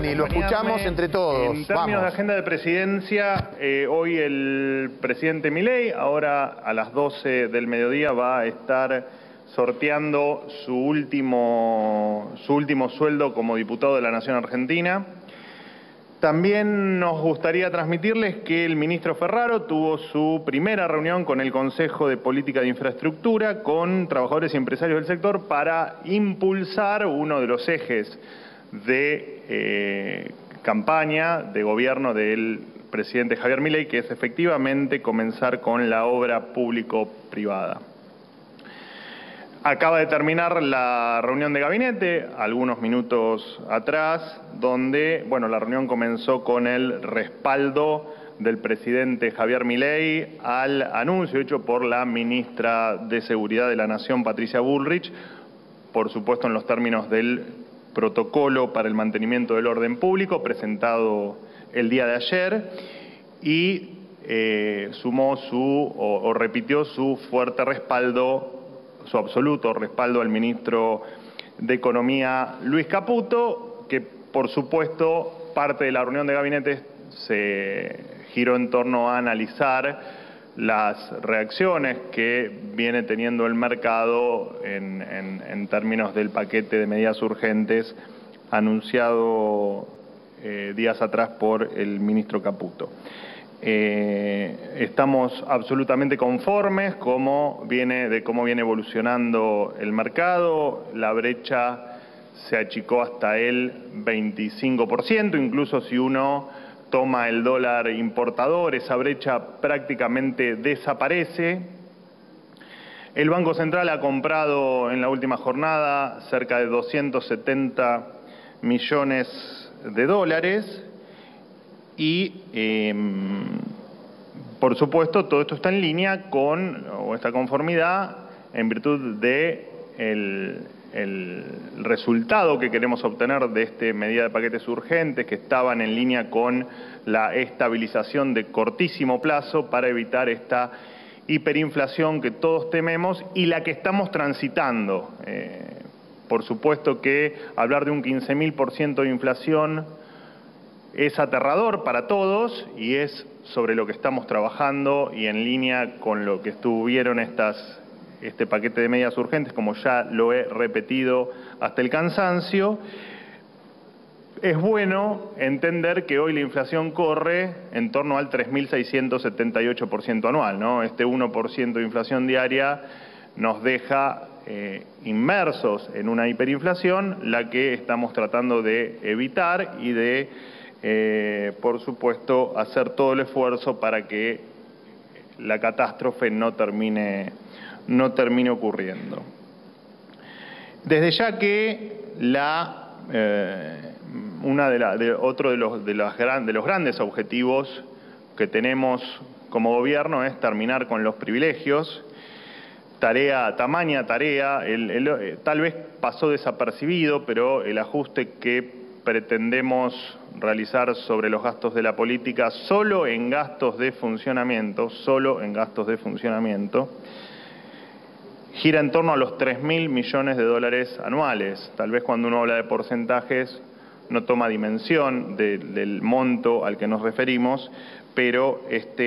Dani, lo escuchamos entre todos. En términos de agenda de presidencia, hoy el presidente Milei, ahora a las 12 del mediodía, va a estar sorteando su último sueldo como diputado de la Nación Argentina. También nos gustaría transmitirles que el ministro Ferraro tuvo su primera reunión con el Consejo de Política de Infraestructura con trabajadores y empresarios del sector para impulsar uno de los ejes de campaña de gobierno del presidente Javier Milei, que es efectivamente comenzar con la obra público-privada. Acaba de terminar la reunión de gabinete, algunos minutos atrás, donde, bueno, la reunión comenzó con el respaldo del presidente Javier Milei al anuncio hecho por la ministra de Seguridad de la Nación, Patricia Bullrich, por supuesto en los términos del protocolo para el mantenimiento del orden público presentado el día de ayer, y sumó o repitió su fuerte respaldo, su absoluto respaldo al ministro de Economía, Luis Caputo, que por supuesto parte de la reunión de gabinete se giró en torno a analizar las reacciones que viene teniendo el mercado en términos del paquete de medidas urgentes anunciado días atrás por el ministro Caputo. Estamos absolutamente conformes de cómo viene evolucionando el mercado. La brecha se achicó hasta el 25%, incluso si uno toma el dólar importador, esa brecha prácticamente desaparece. El Banco Central ha comprado en la última jornada cerca de 270 millones de dólares y, por supuesto, todo esto está en línea o esta conformidad en virtud de el resultado que queremos obtener de esta medida de paquetes urgentes, que estaban en línea con la estabilización de cortísimo plazo para evitar esta hiperinflación que todos tememos y la que estamos transitando. Por supuesto que hablar de un 15.000% de inflación es aterrador para todos y es sobre lo que estamos trabajando y en línea con lo que estuvieron este paquete de medidas urgentes, como ya lo he repetido hasta el cansancio. Es bueno entender que hoy la inflación corre en torno al 3.678% anual, ¿no? Este 1% de inflación diaria nos deja inmersos en una hiperinflación, la que estamos tratando de evitar y de, por supuesto, hacer todo el esfuerzo para que la catástrofe no termine ocurriendo. Desde ya que otro de los grandes objetivos que tenemos como gobierno es terminar con los privilegios. Tamaña tarea, tal vez pasó desapercibido, pero el ajuste que pretendemos realizar sobre los gastos de la política, solo en gastos de funcionamiento, gira en torno a los 3.000 millones de dólares anuales. Tal vez cuando uno habla de porcentajes no toma dimensión del monto al que nos referimos, pero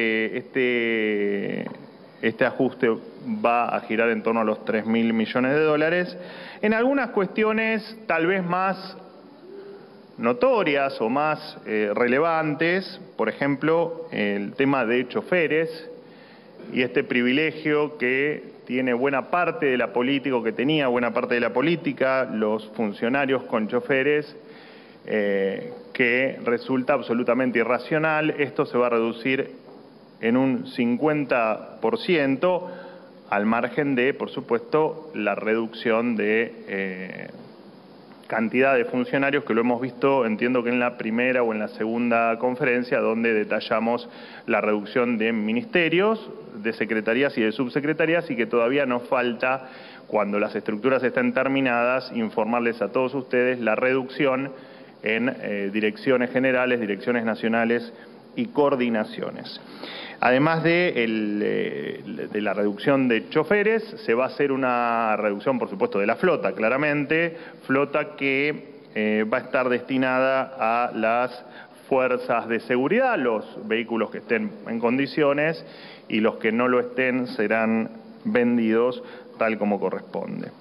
este ajuste va a girar en torno a los 3.000 millones de dólares. En algunas cuestiones tal vez más notorias o más relevantes, por ejemplo, el tema de choferes y este privilegio que tiene buena parte de la política, o que tenía buena parte de la política, los funcionarios con choferes, que resulta absolutamente irracional. Esto se va a reducir en un 50%, al margen de, por supuesto, la reducción de cantidad de funcionarios, que lo hemos visto, entiendo que en la primera o en la segunda conferencia, donde detallamos la reducción de ministerios, de secretarías y de subsecretarías, y que todavía nos falta, cuando las estructuras estén terminadas, informarles a todos ustedes la reducción en direcciones generales, direcciones nacionales y coordinaciones. Además de la reducción de choferes, se va a hacer una reducción, por supuesto, de la flota, claramente, flota que va a estar destinada a las fuerzas de seguridad, los vehículos que estén en condiciones, y los que no lo estén serán vendidos tal como corresponde.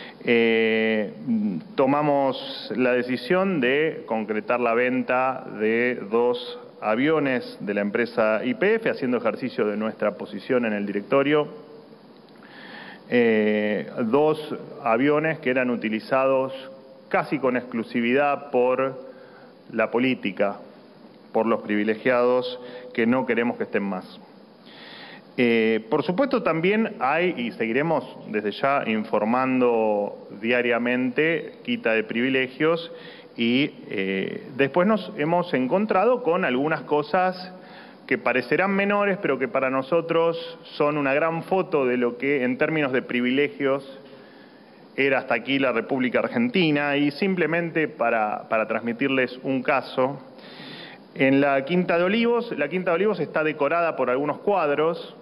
Tomamos la decisión de concretar la venta de 2 aviones de la empresa YPF, haciendo ejercicio de nuestra posición en el directorio. 2 aviones que eran utilizados casi con exclusividad por la política, por los privilegiados que no queremos que estén más. Por supuesto también hay, y seguiremos desde ya informando diariamente, quita de privilegios, y después nos hemos encontrado con algunas cosas que parecerán menores, pero que para nosotros son una gran foto de lo que en términos de privilegios era hasta aquí la República Argentina. Y simplemente para transmitirles un caso, en la Quinta de Olivos está decorada por algunos cuadros.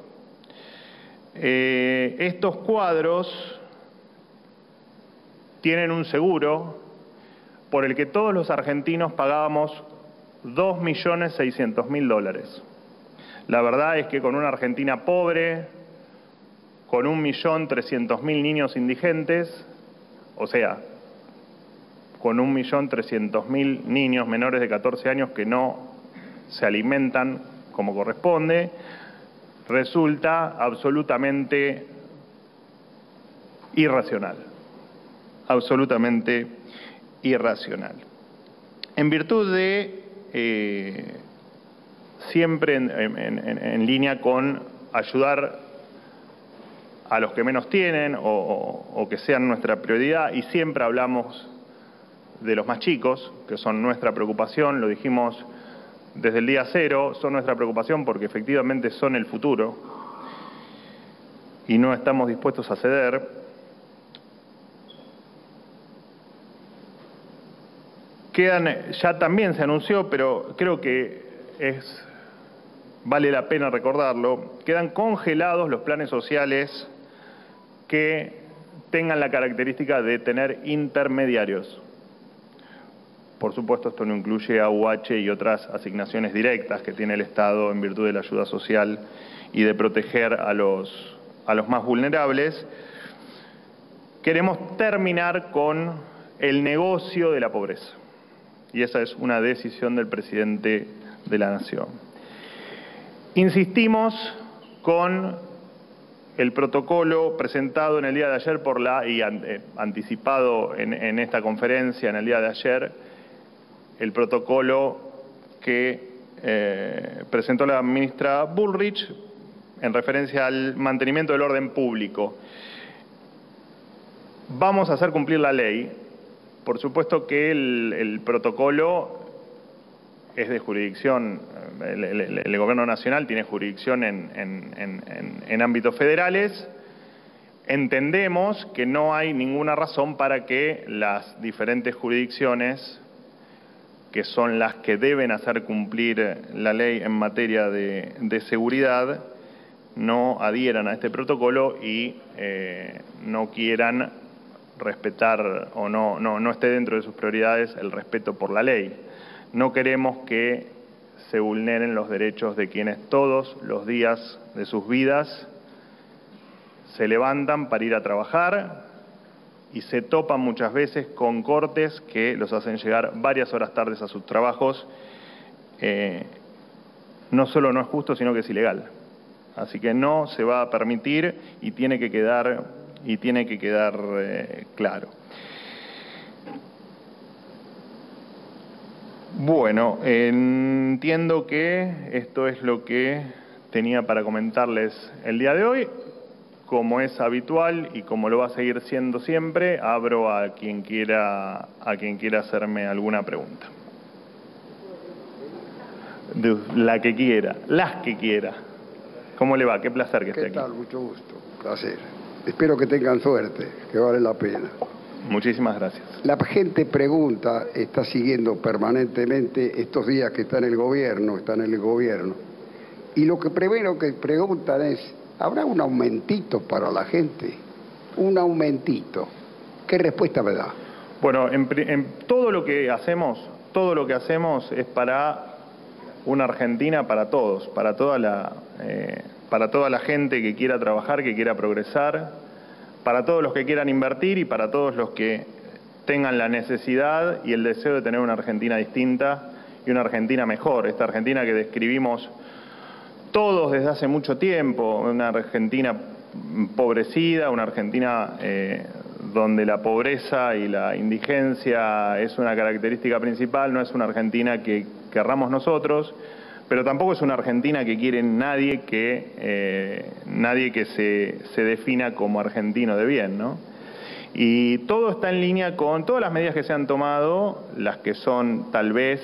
Estos cuadros tienen un seguro por el que todos los argentinos pagábamos $2.600.000. La verdad es que con una Argentina pobre, con 1.300.000 niños indigentes, o sea, con 1.300.000 niños menores de 14 años que no se alimentan como corresponde, resulta absolutamente irracional. Absolutamente irracional. En virtud de, siempre en línea con ayudar a los que menos tienen o que sean nuestra prioridad, y siempre hablamos de los más chicos, que son nuestra preocupación, lo dijimos desde el día cero, son nuestra preocupación porque efectivamente son el futuro y no estamos dispuestos a ceder. Ya también se anunció, pero creo que vale la pena recordarlo, quedan congelados los planes sociales que tengan la característica de tener intermediarios. Por supuesto, esto no incluye AUH y otras asignaciones directas que tiene el Estado en virtud de la ayuda social y de proteger a los más vulnerables. Queremos terminar con el negocio de la pobreza. Y esa es una decisión del presidente de la Nación. Insistimos con el protocolo presentado en el día de ayer anticipado en esta conferencia en el día de ayer, el protocolo que presentó la ministra Bullrich en referencia al mantenimiento del orden público. Vamos a hacer cumplir la ley. Por supuesto que el protocolo es de jurisdicción, el Gobierno Nacional tiene jurisdicción en ámbitos federales. Entendemos que no hay ninguna razón para que las diferentes jurisdicciones, que son las que deben hacer cumplir la ley en materia de seguridad, no adhieran a este protocolo y no quieran respetar o no esté dentro de sus prioridades el respeto por la ley. No queremos que se vulneren los derechos de quienes todos los días de sus vidas se levantan para ir a trabajar y se topan muchas veces con cortes que los hacen llegar varias horas tardes a sus trabajos. No solo no es justo, sino que es ilegal. Así que no se va a permitir y tiene que quedar claro. Bueno, entiendo que esto es lo que tenía para comentarles el día de hoy. Como es habitual y como lo va a seguir siendo siempre, abro a quien quiera hacerme alguna pregunta. La que quiera, las que quiera. ¿Cómo le va? Qué placer que esté aquí. ¿Qué tal? Mucho gusto. Placer. Espero que tengan suerte, que vale la pena. Muchísimas gracias. La gente pregunta, está siguiendo permanentemente estos días que está en el gobierno, y lo que primero que preguntan es, ¿habrá un aumentito para la gente? Un aumentito. ¿Qué respuesta me da? Bueno, en todo lo que hacemos es para una Argentina para todos, para toda la gente que quiera trabajar, que quiera progresar, para todos los que quieran invertir y para todos los que tengan la necesidad y el deseo de tener una Argentina distinta y una Argentina mejor, esta Argentina que describimos todos desde hace mucho tiempo, una Argentina empobrecida, una Argentina donde la pobreza y la indigencia es una característica principal. No es una Argentina que querramos nosotros, pero tampoco es una Argentina que quiere nadie que se defina como argentino de bien, ¿no? Y todo está en línea con todas las medidas que se han tomado, las que son tal vez,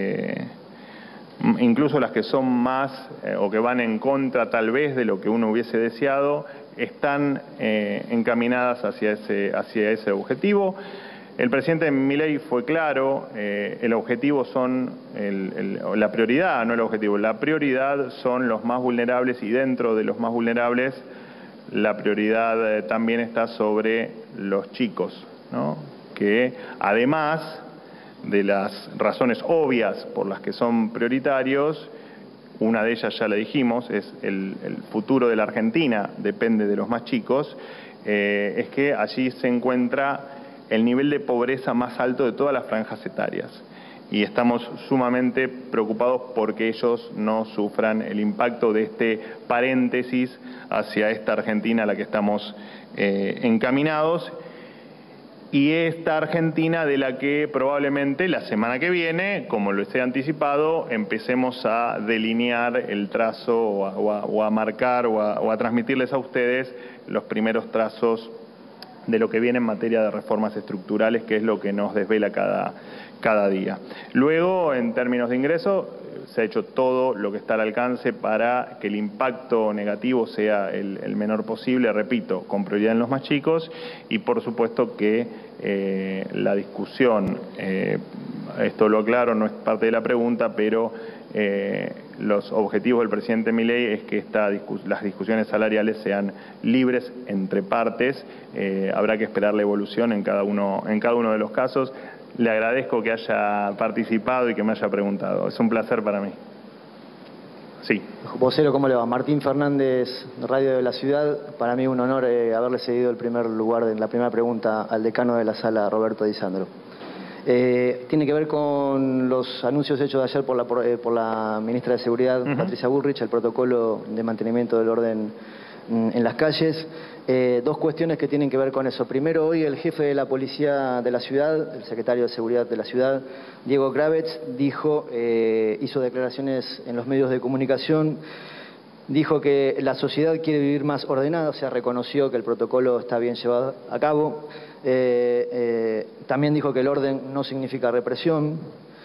incluso las que son más o que van en contra tal vez de lo que uno hubiese deseado, están encaminadas hacia ese objetivo. El presidente Milei fue claro, el objetivo son, la prioridad, no el objetivo, la prioridad son los más vulnerables y dentro de los más vulnerables la prioridad también está sobre los chicos, ¿no? Que además de las razones obvias por las que son prioritarios, una de ellas ya la dijimos, es el futuro de la Argentina, depende de los más chicos, es que allí se encuentra el nivel de pobreza más alto de todas las franjas etarias. Y estamos sumamente preocupados porque ellos no sufran el impacto de este paréntesis hacia esta Argentina a la que estamos encaminados. Y esta Argentina de la que probablemente la semana que viene, como lo he anticipado, empecemos a delinear el trazo o a marcar o a transmitirles a ustedes los primeros trazos de lo que viene en materia de reformas estructurales, que es lo que nos desvela cada día. Luego, en términos de ingreso, se ha hecho todo lo que está al alcance para que el impacto negativo sea el menor posible, repito, con prioridad en los más chicos, y por supuesto que la discusión, esto lo aclaro, no es parte de la pregunta, pero los objetivos del presidente Milei es que las discusiones salariales sean libres entre partes. Habrá que esperar la evolución en cada uno de los casos. Le agradezco que haya participado y que me haya preguntado. Es un placer para mí. Sí. Vocero, ¿cómo le va? Martín Fernández, Radio de la Ciudad. Para mí un honor haberle cedido el primer lugar en la primera pregunta al decano de la sala, Roberto Di Sandro. Tiene que ver con los anuncios hechos ayer por la ministra de Seguridad, Patricia Bullrich, el protocolo de mantenimiento del orden en las calles. Dos cuestiones que tienen que ver con eso. Primero, hoy el jefe de la policía de la ciudad, el secretario de Seguridad de la ciudad, Diego Gravetz, hizo declaraciones en los medios de comunicación. Dijo que la sociedad quiere vivir más ordenada, o sea, reconoció que el protocolo está bien llevado a cabo. También dijo que el orden no significa represión.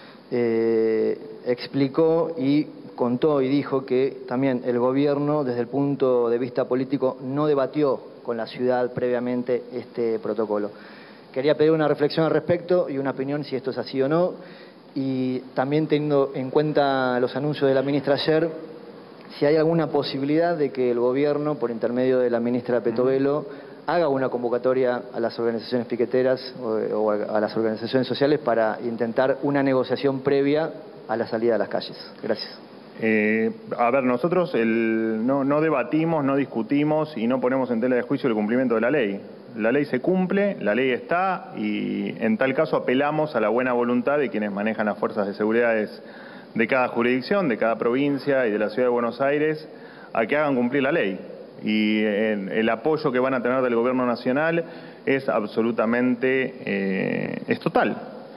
Explicó y contó y dijo que también el gobierno, desde el punto de vista político, no debatió con la ciudad previamente este protocolo. Quería pedir una reflexión al respecto y una opinión si esto es así o no. Y también teniendo en cuenta los anuncios de la ministra ayer, si hay alguna posibilidad de que el gobierno, por intermedio de la ministra Petovelo, haga una convocatoria a las organizaciones piqueteras o a las organizaciones sociales para intentar una negociación previa a la salida a las calles. Gracias. A ver, nosotros no debatimos, no discutimos y no ponemos en tela de juicio el cumplimiento de la ley. La ley se cumple, la ley está y en tal caso apelamos a la buena voluntad de quienes manejan las fuerzas de seguridad de cada jurisdicción, de cada provincia y de la Ciudad de Buenos Aires a que hagan cumplir la ley. Y el apoyo que van a tener del Gobierno Nacional es absolutamente, es total.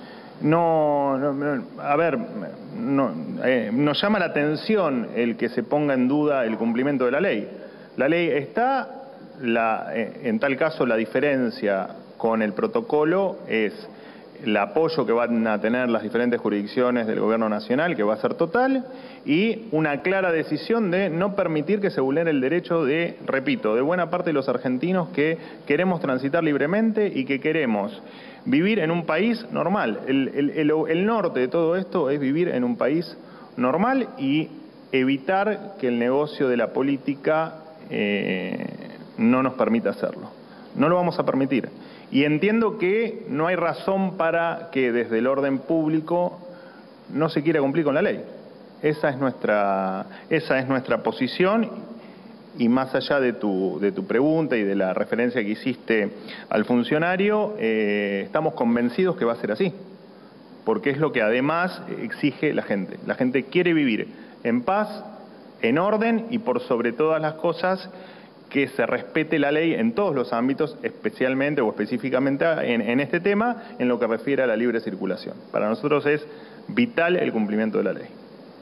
Nos llama la atención el que se ponga en duda el cumplimiento de la ley. La ley está, en tal caso la diferencia con el protocolo es el apoyo que van a tener las diferentes jurisdicciones del Gobierno Nacional, que va a ser total, y una clara decisión de no permitir que se vulnere el derecho de buena parte de los argentinos que queremos transitar libremente y que queremos vivir en un país normal. El norte de todo esto es vivir en un país normal y evitar que el negocio de la política no nos permita hacerlo. No lo vamos a permitir. Y entiendo que no hay razón para que desde el orden público no se quiera cumplir con la ley. Esa es nuestra posición. Y más allá de tu pregunta y de la referencia que hiciste al funcionario, estamos convencidos que va a ser así, porque es lo que además exige la gente. La gente quiere vivir en paz, en orden y por sobre todas las cosas que se respete la ley en todos los ámbitos, especialmente o específicamente en este tema, en lo que refiere a la libre circulación. Para nosotros es vital el cumplimiento de la ley.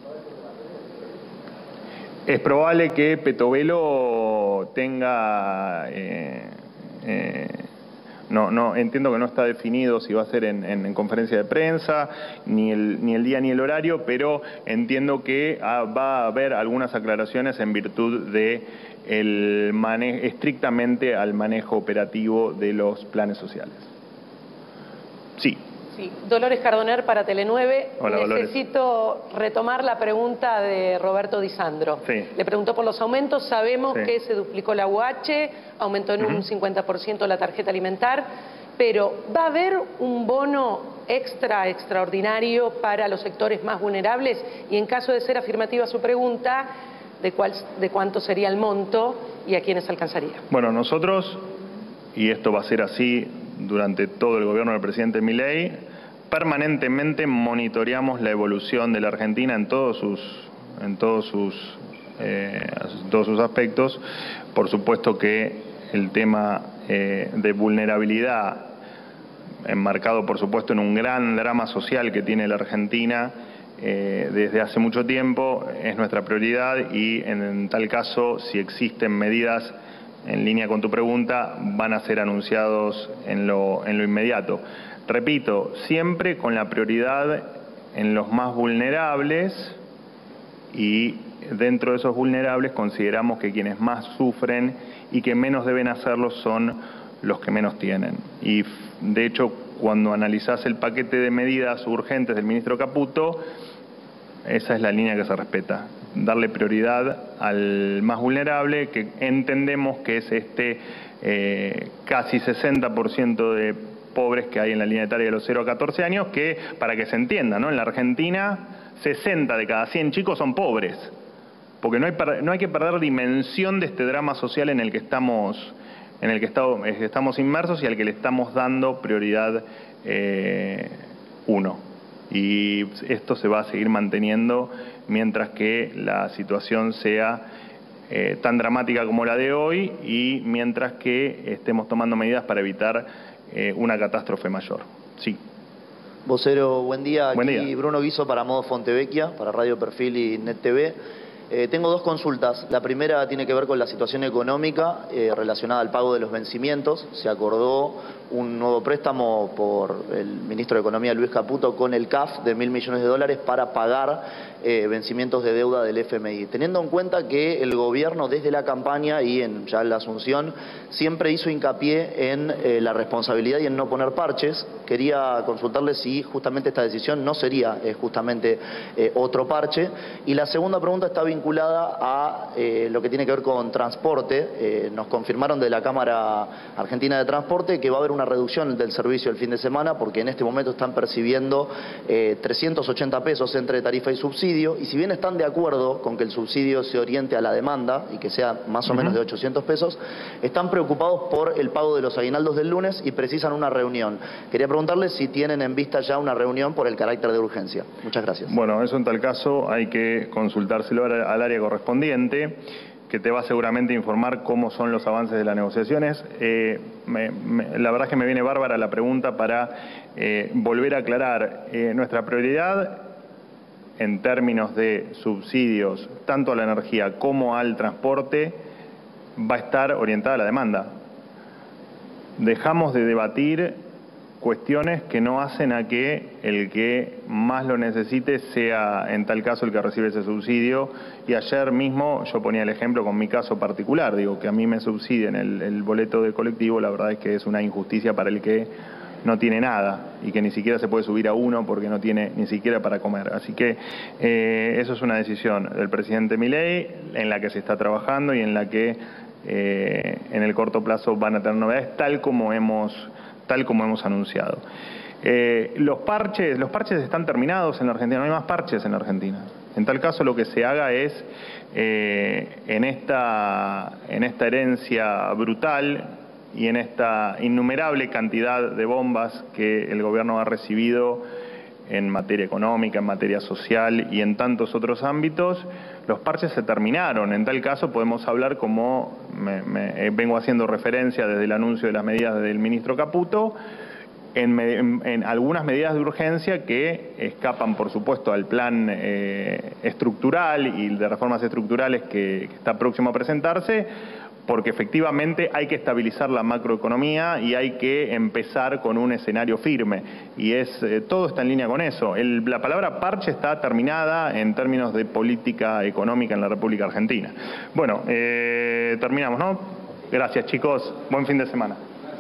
Es probable que Petovelo tenga, no entiendo que no está definido si va a ser en conferencia de prensa, ni el día ni el horario, pero entiendo que va a haber algunas aclaraciones en virtud de estrictamente al manejo operativo de los planes sociales. Sí. Sí, Dolores Cardoner para Tele9. Hola, Necesito retomar la pregunta de Roberto Di Sandro. Sí. Le preguntó por los aumentos. Sabemos que se duplicó la UH, aumentó en un 50% la tarjeta alimentar, pero ¿va a haber un bono extraordinario para los sectores más vulnerables? Y en caso de ser afirmativa su pregunta, ¿de cuánto sería el monto y a quiénes alcanzaría? Bueno, nosotros, y esto va a ser así durante todo el gobierno del presidente Milei, permanentemente monitoreamos la evolución de la Argentina en todos sus aspectos. Por supuesto que el tema de vulnerabilidad, enmarcado por supuesto en un gran drama social que tiene la Argentina desde hace mucho tiempo, es nuestra prioridad y en tal caso, si existen medidas en línea con tu pregunta, van a ser anunciados en lo inmediato. Repito, siempre con la prioridad en los más vulnerables, y dentro de esos vulnerables consideramos que quienes más sufren y que menos deben hacerlo son los que menos tienen. Y de hecho, cuando analizás el paquete de medidas urgentes del ministro Caputo, esa es la línea que se respeta. Darle prioridad al más vulnerable, que entendemos que es casi 60% de pobres que hay en la línea etaria de los 0 a 14 años, que, para que se entienda, ¿no? En la Argentina, 60 de cada 100 chicos son pobres, porque no hay que perder dimensión de este drama social en el que estamos inmersos y al que le estamos dando prioridad uno. Y esto se va a seguir manteniendo mientras que la situación sea tan dramática como la de hoy y mientras que estemos tomando medidas para evitar una catástrofe mayor. Sí. Vocero, buen día. Buen Aquí día. Bruno Guiso para Modo Fontevecchia, para Radio Perfil y Net TV. Tengo dos consultas. La primera tiene que ver con la situación económica relacionada al pago de los vencimientos. Se acordó un nuevo préstamo por el ministro de Economía, Luis Caputo, con el CAF de $1.000 millones para pagar vencimientos de deuda del FMI. Teniendo en cuenta que el gobierno desde la campaña y ya en la asunción siempre hizo hincapié en la responsabilidad y en no poner parches, quería consultarle si justamente esta decisión no sería justamente otro parche. Y la segunda pregunta está vinculada a lo que tiene que ver con transporte. Nos confirmaron de la Cámara Argentina de Transporte que va a haber una reducción del servicio el fin de semana, porque en este momento están percibiendo 380 pesos entre tarifa y subsidio, y si bien están de acuerdo con que el subsidio se oriente a la demanda y que sea más o menos de 800 pesos, están preocupados por el pago de los aguinaldos del lunes y precisan una reunión. Quería preguntarles si tienen en vista ya una reunión por el carácter de urgencia. Muchas gracias. Bueno, eso en tal caso hay que consultárselo al área correspondiente, que te va seguramente a informar cómo son los avances de las negociaciones. La verdad es que me viene bárbara la pregunta para volver a aclarar. Nuestra prioridad en términos de subsidios, tanto a la energía como al transporte, va a estar orientada a la demanda. Dejamos de debatir cuestiones que no hacen a que el que más lo necesite sea en tal caso el que recibe ese subsidio. Y ayer mismo yo ponía el ejemplo con mi caso particular, digo que a mí me subsidien el boleto de colectivo, la verdad es que es una injusticia para el que no tiene nada y que ni siquiera se puede subir a uno porque no tiene ni siquiera para comer. Así que eso es una decisión del presidente Milei en la que se está trabajando y en la que en el corto plazo van a tener novedades, tal como hemos tal como hemos anunciado. Los parches están terminados en la Argentina, no hay más parches en la Argentina. En tal caso, lo que se haga es, en esta herencia brutal y en esta innumerable cantidad de bombas que el gobierno ha recibido en materia económica, en materia social y en tantos otros ámbitos, los parches se terminaron. En tal caso podemos hablar, como vengo haciendo referencia desde el anuncio de las medidas del ministro Caputo, en algunas medidas de urgencia que escapan, por supuesto, al plan estructural y de reformas estructurales que está próximo a presentarse, porque efectivamente hay que estabilizar la macroeconomía y hay que empezar con un escenario firme. Y todo está en línea con eso. La palabra parche está terminada en términos de política económica en la República Argentina. Bueno, terminamos, ¿no? Gracias, chicos. Buen fin de semana.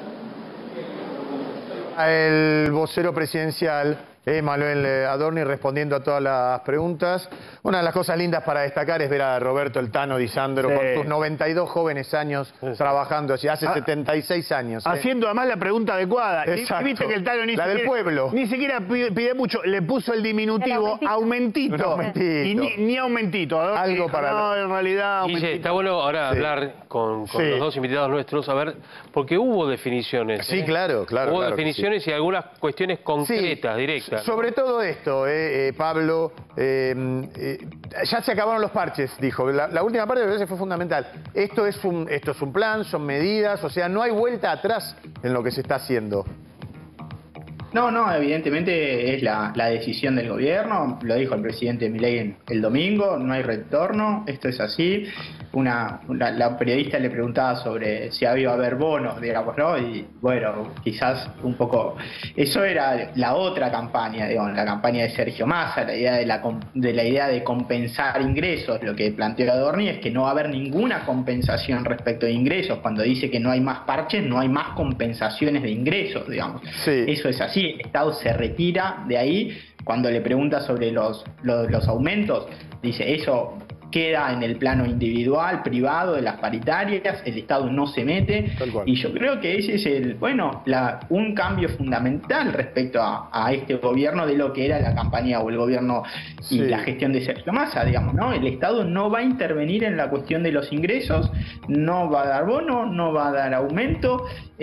El vocero presidencial, Manuel Adorni, respondiendo a todas las preguntas. Una de las cosas lindas para destacar es ver a Roberto El Tano Di Sandro, con sus 92 jóvenes años trabajando hace 76 años. Haciendo además la pregunta adecuada. Exacto. Viste que el Tano la del pueblo. Ni siquiera pide mucho, le puso el diminutivo aumentito. Y ni aumentito. Algo para... No, en realidad aumentito. Guille, está bueno ahora hablar con los dos invitados nuestros, a ver, porque hubo definiciones. Sí, claro. Hubo definiciones y algunas cuestiones concretas, directas. Sobre todo esto, Pablo, ya se acabaron los parches, dijo. La última parte me parece fue fundamental. Esto es un plan, son medidas, o sea, no hay vuelta atrás en lo que se está haciendo. No, evidentemente es la decisión del gobierno, lo dijo el presidente Milei el domingo, no hay retorno, esto es así. La periodista le preguntaba sobre si había haber bonos, digamos, ¿no? Y bueno, quizás un poco... Eso era la otra campaña, digamos, la campaña de Sergio Massa, la idea de la idea de compensar ingresos. Lo que planteó Adorni es que no va a haber ninguna compensación respecto de ingresos. Cuando dice que no hay más parches, no hay más compensaciones de ingresos, digamos. Sí. Eso es así. El Estado se retira de ahí. Cuando le pregunta sobre los aumentos, dice eso queda en el plano individual, privado, de las paritarias, el Estado no se mete, y yo creo que ese es un cambio fundamental respecto a este gobierno de lo que era la campaña o el gobierno y la gestión de Sergio Massa, digamos, ¿no? El Estado no va a intervenir en la cuestión de los ingresos, no va a dar bono, no va a dar aumento,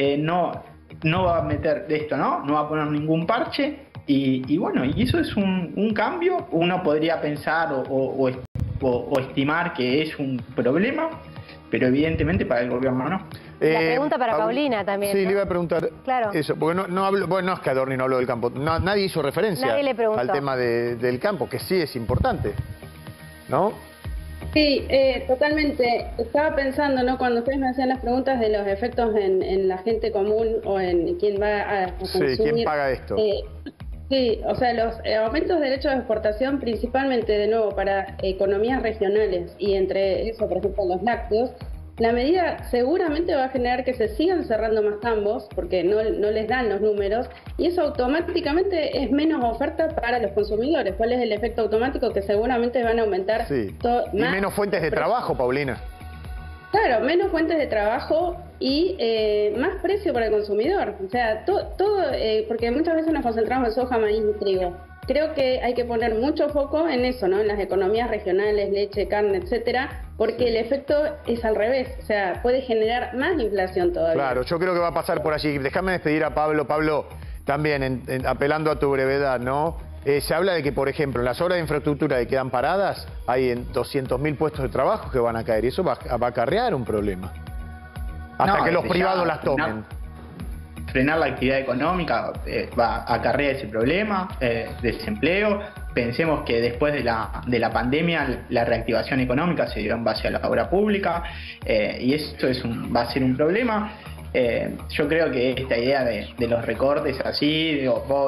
no va a meter de esto, no va a poner ningún parche, y bueno, y eso es un cambio. Uno podría pensar o estimar que es un problema, pero evidentemente para el gobierno no. La pregunta para Paulina también. Sí, ¿no? le iba a preguntar eso, porque no hablo, bueno, no es que Adorni no habló del campo, nadie hizo referencia al tema del campo, que sí es importante, ¿no? Sí, totalmente. Estaba pensando, ¿no? Cuando ustedes me hacían las preguntas de los efectos en la gente común o en quién va a consumir. Sí, ¿quién paga esto? Sí, o sea, los aumentos de derechos de exportación, principalmente, de nuevo, para economías regionales y entre eso, por ejemplo, los lácteos, la medida seguramente va a generar que se sigan cerrando más tambos porque no les dan los números, y eso automáticamente es menos oferta para los consumidores. ¿Cuál es el efecto automático? Que seguramente van a aumentar y menos fuentes de trabajo, Paulina. Claro, menos fuentes de trabajo y más precio para el consumidor. O sea, porque muchas veces nos concentramos en soja, maíz y trigo. Creo que hay que poner mucho foco en eso, ¿no? En las economías regionales, leche, carne, etcétera, porque el efecto es al revés. O sea, puede generar más inflación todavía. Claro, yo creo que va a pasar por allí. Déjame despedir a Pablo. Pablo, también apelando a tu brevedad, ¿no? Se habla de que, por ejemplo, en las obras de infraestructura que quedan paradas, hay 200.000 puestos de trabajo que van a caer, y eso va a acarrear un problema. Hasta que los privados las tomen. Frenar la actividad económica va a acarrear ese problema, desempleo. Pensemos que después de la pandemia la reactivación económica se dio en base a la obra pública, y esto va a ser un problema. Yo creo que esta idea de los recortes así,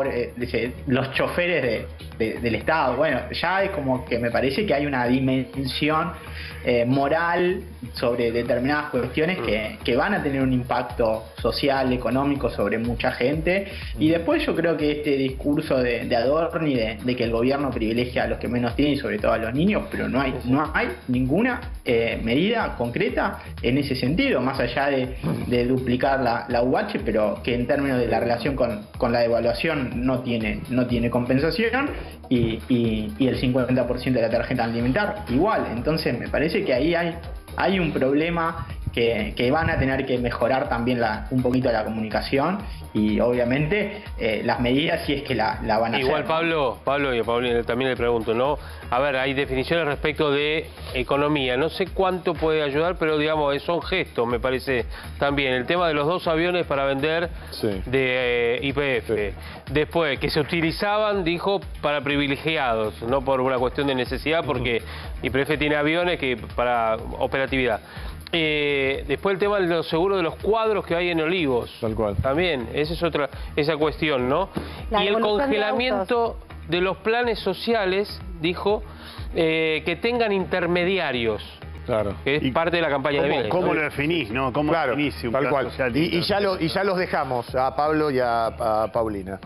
los choferes del Estado, bueno, ya es como que me parece que hay una dimensión moral sobre determinadas cuestiones que van a tener un impacto social, económico sobre mucha gente. Y después yo creo que este discurso de Adorni de que el gobierno privilegia a los que menos tienen y sobre todo a los niños, pero no hay ninguna medida concreta en ese sentido, más allá de duplicar duplicar la UH, pero que en términos de la relación con la devaluación no tiene compensación, y el 50% de la tarjeta alimentar igual. Entonces me parece que ahí hay un problema que van a tener que mejorar también un poquito la comunicación y obviamente las medidas, si es que la van a Igual, hacer. Pablo y a Paulina también le pregunto, ¿no? A ver, hay definiciones respecto de economía. No sé cuánto puede ayudar, pero digamos, son gestos, me parece también. El tema de los 2 aviones para vender de YPF. Sí. Después, que se utilizaban, dijo, para privilegiados, no por una cuestión de necesidad, porque YPF tiene aviones que para operatividad. Después el tema de los seguros de los cuadros que hay en Olivos. Tal cual. También, esa es esa cuestión, ¿no? Y el congelamiento de los planes sociales, dijo, que tengan intermediarios. Claro. Que es parte de la campaña de Milei. ¿Cómo lo definís, no? ¿Cómo definís un tal plan cual. social? Y ya los dejamos a Pablo y a Paulina.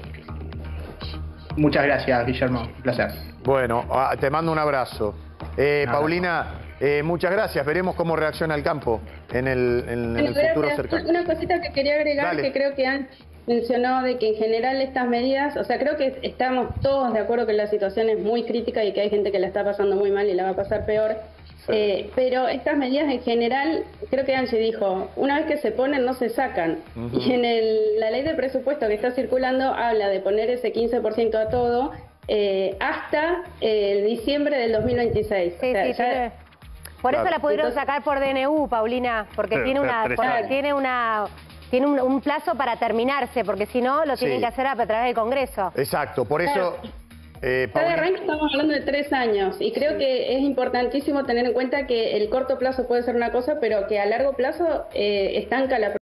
Muchas gracias, Guillermo. Un placer. Bueno, te mando un abrazo. Paulina, muchas gracias. Veremos cómo reacciona el campo en el futuro cercano. Una cosita que quería agregar, que creo que han mencionó de que en general estas medidas, o sea, creo que estamos todos de acuerdo que la situación es muy crítica y que hay gente que la está pasando muy mal y la va a pasar peor. Pero estas medidas en general, creo que Angie dijo, una vez que se ponen no se sacan. Y en la ley de presupuesto que está circulando habla de poner ese 15% a todo hasta diciembre del 2026. Sí, o sea, por eso la pudieron sacar por DNU, Paulina, porque tiene un plazo para terminarse, porque si no lo tienen que hacer a través del Congreso. Exacto, por eso... Cada arranque estamos hablando de 3 años y creo que es importantísimo tener en cuenta que el corto plazo puede ser una cosa, pero que a largo plazo estanca la